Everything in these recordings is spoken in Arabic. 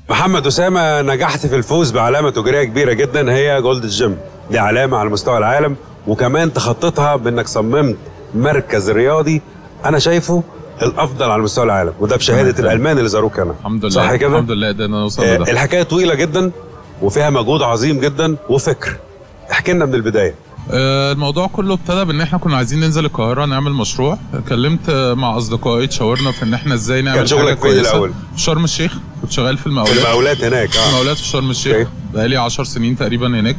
محمد أسامة، نجحت في الفوز بعلامة تجارية كبيرة جدا هي جولد جيم. دي علامة على مستوى العالم، وكمان تخطيتها بأنك صممت مركز رياضي أنا شايفه الأفضل على مستوى العالم، وده بشهادة الألمان اللي زاروك هنا. الحمد لله. صح كده؟ الحمد لله قدرنا نوصل لده. الحكاية طويلة جدا وفيها مجهود عظيم جدا وفكر. احكي لنا من البداية. الموضوع كله ابتدى بان احنا كنا عايزين ننزل القاهره نعمل مشروع. كلمت مع اصدقائي تشاورنا في ان احنا ازاي نعمل كان شغلك فين الاول؟ في شرم الشيخ، كنت شغال في المقاولات. في المقاولات هناك. في المقاولات في شرم الشيخ. بقالي 10 سنين تقريبا هناك.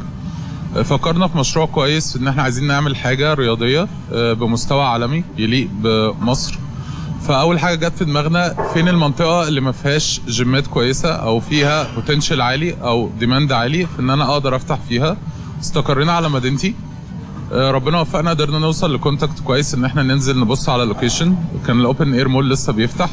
فكرنا في مشروع كويس ان احنا عايزين نعمل حاجه رياضيه بمستوى عالمي يليق بمصر. فاول حاجه جت في دماغنا فين المنطقه اللي ما فيهاش جيمات كويسه او فيها بوتنشال عالي او ديماند عالي في ان انا اقدر افتح فيها. استقرينا على مدينتي. ربنا وفقنا، قدرنا نوصل لكونتاكت كويس ان احنا ننزل نبص على اللوكيشن. كان الاوبن اير مول لسه بيفتح.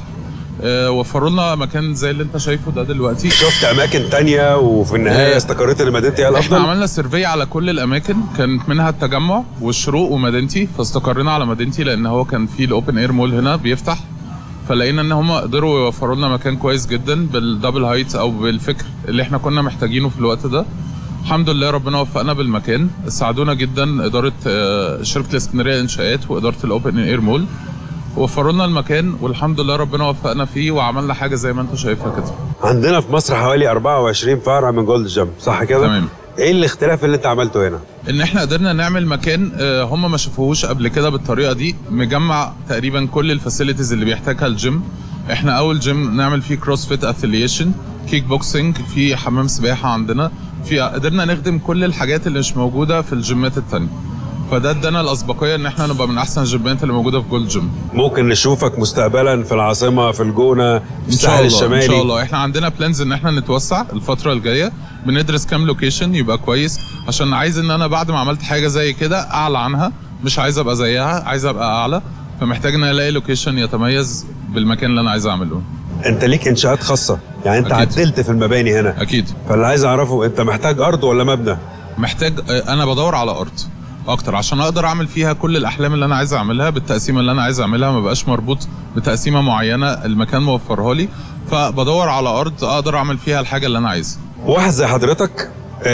وفروا لنا مكان زي اللي انت شايفه ده دلوقتي. شفت اماكن تانية وفي النهايه استقريت ان مدينتي هي الافضل. احنا عملنا سيرفي على كل الاماكن، كانت منها التجمع والشروق ومدينتي، فاستقرينا على مدينتي لان هو كان في الاوبن اير مول هنا بيفتح. فلقينا ان هم قدروا يوفروا لنا مكان كويس جدا بالدبل هايت او بالفكر اللي احنا كنا محتاجينه في الوقت ده. الحمد لله ربنا وفقنا بالمكان. ساعدونا جدا اداره شركه الاسكندريه للانشاءات واداره الاوبن اير مول، وفروا لنا المكان والحمد لله ربنا وفقنا فيه وعملنا حاجه زي ما انت شايفها كده. عندنا في مصر حوالي 24 فرع من جولد جيم، صح كده؟ تمام. ايه الاختلاف اللي انت عملته هنا؟ ان احنا قدرنا نعمل مكان هم ما شافوهوش قبل كده بالطريقه دي، مجمع تقريبا كل الفاسيلتيز اللي بيحتاجها الجيم. احنا اول جيم نعمل فيه كروس فيت افيليشن، كيك بوكسنج، في حمام سباحه عندنا، في قدرنا نخدم كل الحاجات اللي مش موجوده في الجيمات الثانيه. فده ادانا الاسبقيه ان احنا نبقى من احسن الجيمات اللي موجوده في جولد جيم. ممكن نشوفك مستقبلا في العاصمه، في الجونه، في الساحل الشمالي؟ ان شاء الله. احنا عندنا بلانز ان احنا نتوسع الفتره الجايه، بندرس كام لوكيشن يبقى كويس، عشان عايز ان انا بعد ما عملت حاجه زي كده اعلى عنها، مش عايز ابقى زيها، عايز ابقى اعلى. فمحتاج ان الاقي لوكيشن يتميز بالمكان اللي انا عايز اعمله. انت ليك انشاءات خاصه، يعني انت أكيد. عدلت في المباني هنا. اكيد. فاللي عايز اعرفه انت محتاج ارض ولا مبنى؟ محتاج. انا بدور على ارض اكتر عشان اقدر اعمل فيها كل الاحلام اللي انا عايز اعملها بالتقسيمه اللي انا عايز اعملها، ما بقاش مربوط بتقسيمه معينه المكان موفرها لي. فبدور على ارض اقدر اعمل فيها الحاجه اللي انا عايزها. واحد زي حضرتك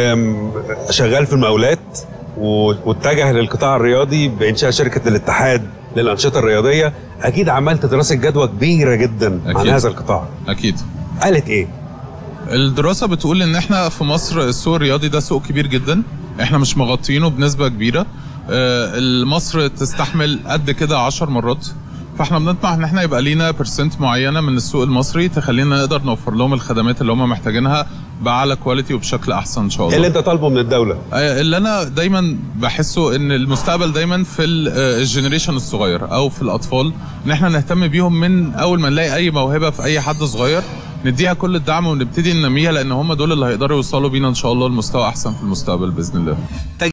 شغال في المقاولات واتجه للقطاع الرياضي بانشاء شركه الاتحاد للانشطه الرياضيه، اكيد عملت دراسه جدوى كبيره جدا عن هذا القطاع. اكيد. قالت ايه؟ الدراسه بتقول ان احنا في مصر السوق الرياضي ده سوق كبير جدا، احنا مش مغطينه بنسبه كبيره. مصر تستحمل قد كده 10 مرات. فاحنا بنطمح ان احنا يبقى لينا برسنت معينه من السوق المصري تخلينا نقدر نوفر لهم الخدمات اللي هم محتاجينها باعلى كواليتي وبشكل احسن ان شاء الله. اللي انت طالبه من الدوله؟ اللي انا دايما بحسه ان المستقبل دايما في الجنريشن الصغير او في الاطفال، ان احنا نهتم بيهم من اول ما نلاقي اي موهبه في اي حد صغير، نديها كل الدعم ونبتدي ننميها، لان هم دول اللي هيقدروا يوصلوا بينا ان شاء الله لمستوى احسن في المستقبل باذن الله.